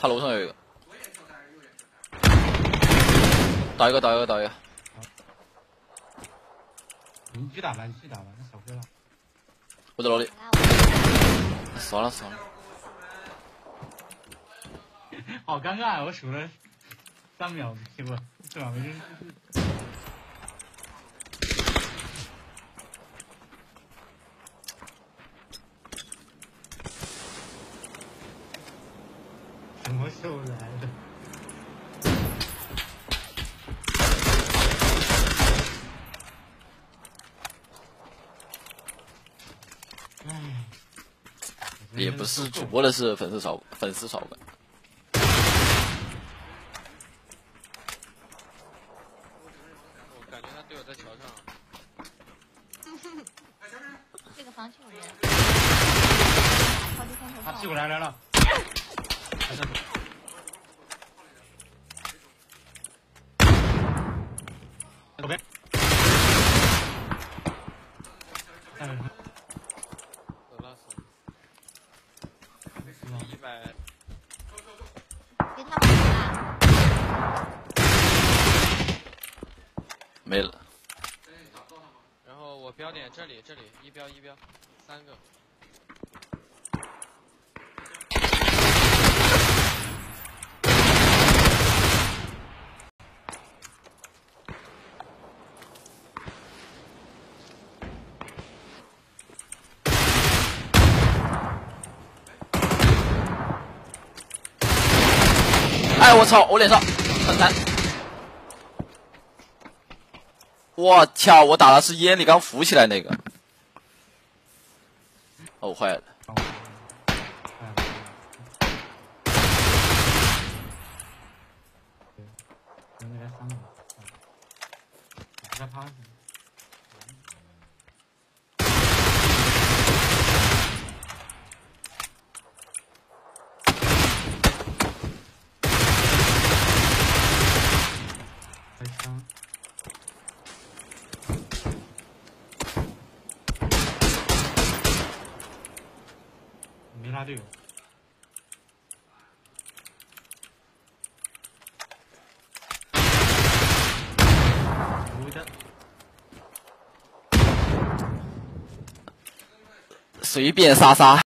他楼上有一个，倒一个。 你去打吧，那小亏了。 我在楼里。算了。 好尴尬啊！我数了3秒，结果这把没扔。什么时候来的？唉， 也不是主播的事，粉丝少管。 我感觉他队友在桥上。 这个房区有人。 他屁股来了。左边。 走了100。 别他回来。 没了。 然后我标点这里一标3个。 哎，我操！我脸上很惨。我操！我打的是烟里刚浮起来那个。哦，坏了。 在趴着。开枪。没拉队友。 随便杀杀。